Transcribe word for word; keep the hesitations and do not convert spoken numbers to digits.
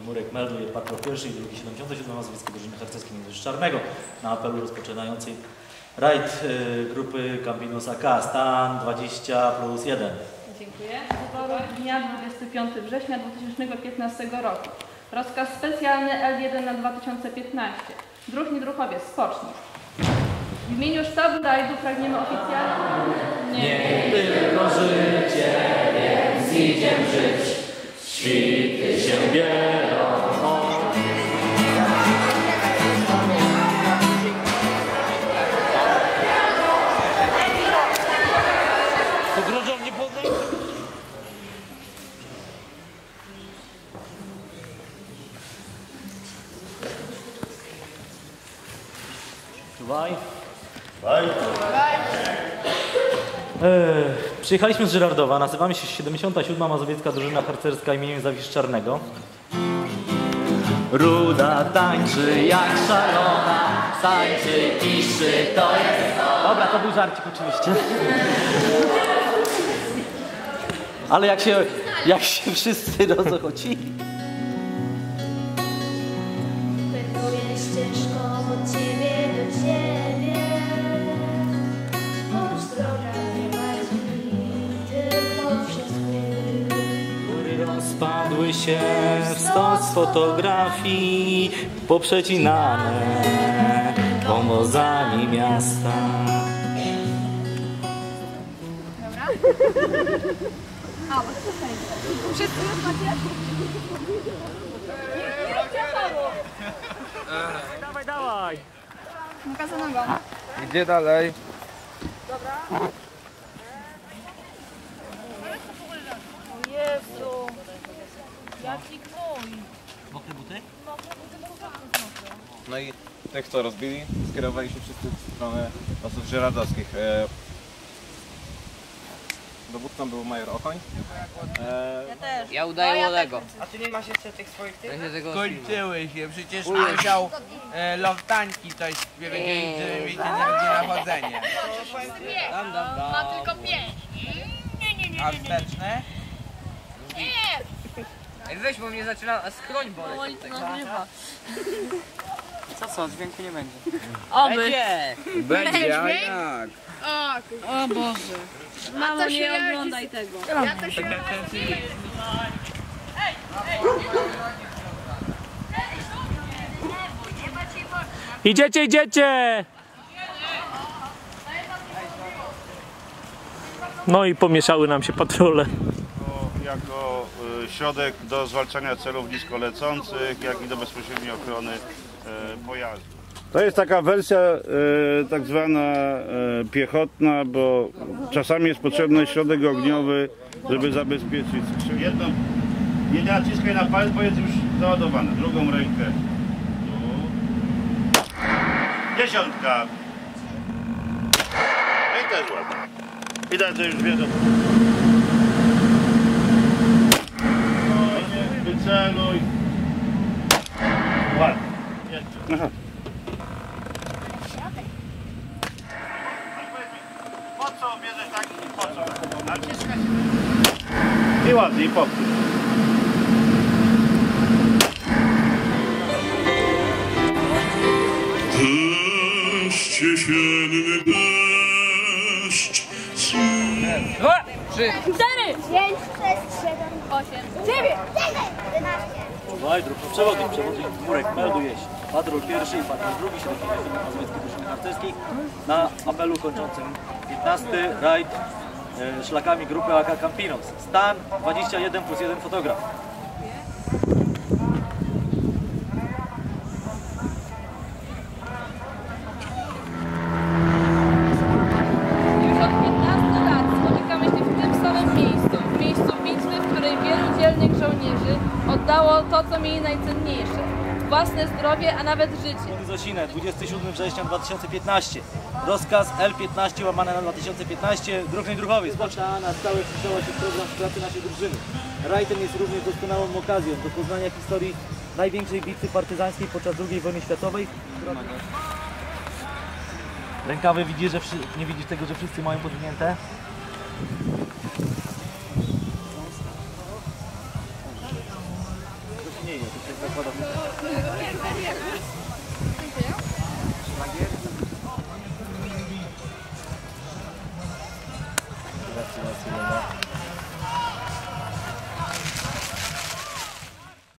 Murek melduje patrol pierwszy i drugi siedemdziesiąty siódmy Mazowieckiej Drużyny Harcerskiej z Czarnego na apelu rozpoczynającej rajd y, grupy Campinos A K, stan dwadzieścia plus jeden. Dziękuję. Wyboru dnia dwudziestego piątego września dwa tysiące piętnastego roku. Rozkaz specjalny L jeden na dwa tysiące piętnaście. Druhny druhowiec, spocznij. W imieniu sztabu rajdu pragniemy oficjalnie... Nie tylko życie, więc idziemy żyć. Świty się biorą. Pogrożą nie poznają. Czuwaj. Eee, przyjechaliśmy z Żyrardowa, nazywamy się siedemdziesiąta siódma Mazowiecka Drużyna Harcerska imieniem Zawisz Czarnego. Ruda tańczy jak szalona, tańczy, piszy, to jest to. Dobra, to był żarcik oczywiście. Ale jak się, jak się wszyscy rozochocili. Wędruję ścieżką od ciebie do ciebie, choć droga nie martwi, tylko przez chwilę. Góry rozpadły się w stos fotografii, poprzecinane pomozami miasta. Dobra? A, bo to tutaj. Wszyscy już macie? Nie róbcie choru. Dawaj, dawaj. Noga za nogą. Gdzie dalej? Dobra. O Jezu. Jaki gnój. Mokre buty? No i tych, co rozbili, skierowali się wszyscy w stronę osób żyrardowskich. E, dowódcą był major Okoń. E, Ja też. Ja udaję młodego. A ty nie masz jeszcze tych swoich tych? Ja się tego Skończyły się, przecież nie wziął e, loftańki, to jest wiedzieli, że wiecie na chodzenie. Dam, dam, dam. Ma tylko pięć. Nie, nie, nie, A nie, nie. wsteczne? Nie. Ej, weź, bo mnie zaczyna skroń boleć. Boli to nagrywa. Co co, dźwięku nie będzie. Oby. Będzie! Będzie, a jak? O Boże. Mamo, nie oglądaj tego. Ja to się Idziecie, idziecie! No i pomieszały nam się patrole. Jako y, środek do zwalczania celów niskolecących, jak i do bezpośredniej ochrony y, pojazdu. To jest taka wersja y, tak zwana y, piechotna, bo czasami jest potrzebny środek ogniowy, żeby zabezpieczyć skrzynię. Jedną, nie naciskaj na palec, bo jest już załadowany. Drugą rękę. Tu. Dziesiątka. No i też ładnie. Widać, że już wiedzą. Wyceluj. Ładnie. Jeszcze. Aha. Po co bierzesz taki i po co? Naciskać. I ładnie, i powtórz. Deszcz jesienny, deszcz. Dwa, trzy. Cztery. Pięć, sześć, siedem, Osiem. Dziewięć. jedenaście. Uwaj, drugi przewodnik, przewodnik Murek melduje się. Patrol pierwszy i patrol drugi siedemdziesiąty siódmy Mazowieckiej Drużyny Harcerskiej na apelu kończącym piętnasty rajd e, szlakami grupy A K Campinos. Stan dwadzieścia jeden plus jeden fotograf. Już od piętnastu lat spotykamy się w tym samym miejscu, w miejscu bitwy, w której wielu dzielnych żołnierzy oddało to, co mieli najcenniejsze. Własne zdrowie, a nawet życie. Zosinę, dwudziestego siódmego września dwa tysiące piętnastego. Rozkaz L piętnaście łamane na dwa tysiące piętnaście. Druhny druhowiec. Spoczta na stałe wpisała się w program pracy naszej drużyny. Rajd ten jest również doskonałą okazją do poznania historii największej bitwy partyzanckiej podczas drugiej wojny światowej. Rękawy widzisz, że wszy... nie widzisz tego, że wszyscy mają podwinięte? To się nie nie, to się zakłada. Gratulacje.